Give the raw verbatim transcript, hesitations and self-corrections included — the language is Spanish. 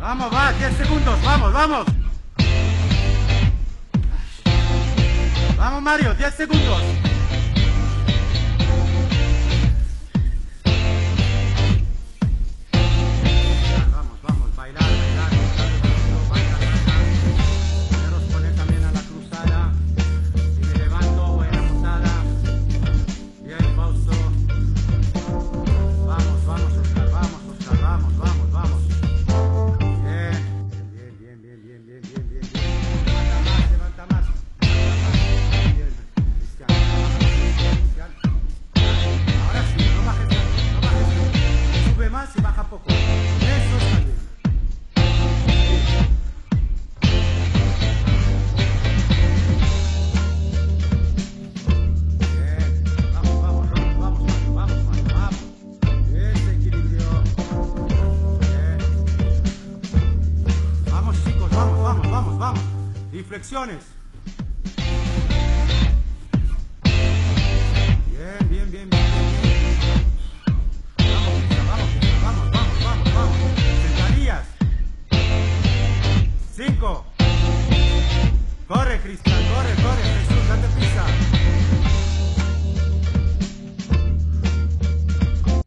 Vamos, va, diez segundos, vamos, vamos. Vamos, Mario, diez segundos. Vamos, vamos, bailar, bailar, bailar, bailar, bailar. Quiero poner también a la cruzada. Y me levanto, buena posada. Bien, Fausto. Vamos, vamos, Oscar, vamos, Oscar, vamos, vamos, vamos. Bien, bien, bien, bien, bien, bien, bien, bien. Levanta más, levanta más. Bien, Cristian. Cristian. Ahora sí, no bajes tanto, no bajes tanto. Sube más y baja poco. Eso está bien. Bien. Vamos, vamos, vamos, vamos, vamos, vamos, vamos. Ese equilibrio. Bien. Vamos, chicos, vamos, vamos, vamos, vamos. Inflexiones. Bien, bien, bien, bien, bien, bien. Vamos, Cristian, vamos, Cristian, vamos, vamos, vamos, vamos. Sentadillas. Cinco. Corre, Cristian, corre, corre, Jesús, date prisa.